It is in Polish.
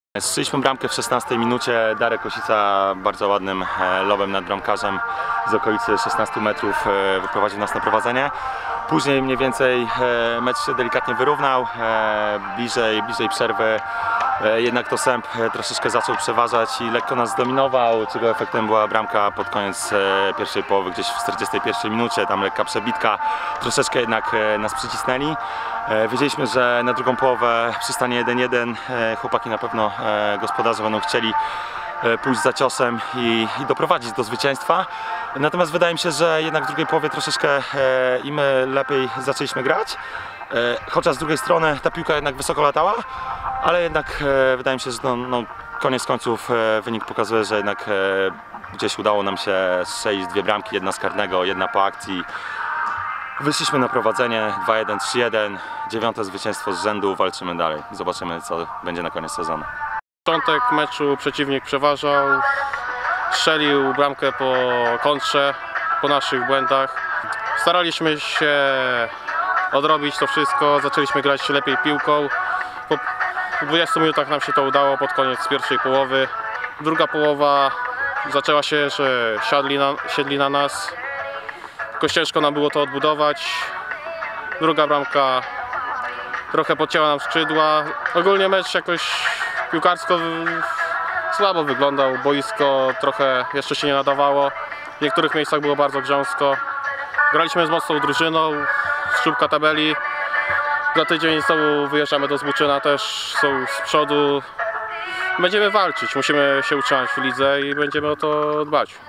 Strzeliśmy bramkę w 16 minucie. Darek Kosica bardzo ładnym lobem nad bramkarzem z okolicy 16 metrów wyprowadził nas na prowadzenie. Później mniej więcej mecz się delikatnie wyrównał, bliżej przerwy jednak to Sęp troszeczkę zaczął przeważać i lekko nas zdominował, czego efektem była bramka pod koniec pierwszej połowy, gdzieś w 41 minucie, tam lekka przebitka, troszeczkę jednak nas przycisnęli. Wiedzieliśmy, że na drugą połowę przystanie 1-1, chłopaki na pewno gospodarze będą chcieli pójść za ciosem i doprowadzić do zwycięstwa. Natomiast wydaje mi się, że jednak w drugiej połowie troszeczkę im lepiej zaczęliśmy grać. Chociaż z drugiej strony ta piłka jednak wysoko latała, ale jednak wydaje mi się, że koniec końców wynik pokazuje, że jednak gdzieś udało nam się strzelić dwie bramki, jedna z karnego, jedna po akcji. Wyszliśmy na prowadzenie 2-1, 3-1, 9. zwycięstwo z rzędu, walczymy dalej. Zobaczymy, co będzie na koniec sezonu. Początek meczu przeciwnik przeważał, strzelił bramkę po kontrze, po naszych błędach. Staraliśmy się odrobić to wszystko, zaczęliśmy grać lepiej piłką. Po 20 minutach nam się to udało pod koniec pierwszej połowy. Druga połowa zaczęła się, że siedli na nas. Tylko ciężko nam było to odbudować. Druga bramka trochę podcięła nam skrzydła. Ogólnie mecz jakoś piłkarsko słabo wyglądał. Boisko trochę jeszcze się nie nadawało. W niektórych miejscach było bardzo grząsko. Graliśmy z mocną drużyną, z czubka tabeli. Za tydzień znowu wyjeżdżamy do Zbuczyna, też są z przodu. Będziemy walczyć, musimy się utrzymać w lidze i będziemy o to dbać.